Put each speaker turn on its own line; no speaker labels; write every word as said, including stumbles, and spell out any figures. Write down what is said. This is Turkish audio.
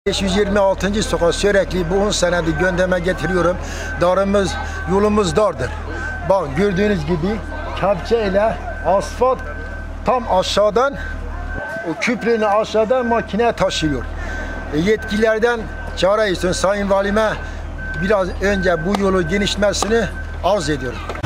beş yüz yirmi altıncı sokak sürekli bu on senedir gündeme getiriyorum. Darımız, yolumuz dardır. Bak gördüğünüz gibi kepçe ile asfalt tam aşağıdan, o küprünü aşağıdan makine taşıyor. E, yetkililerden çare istiyorum. Sayın Valime biraz önce bu yolu genişletmesini arz ediyorum.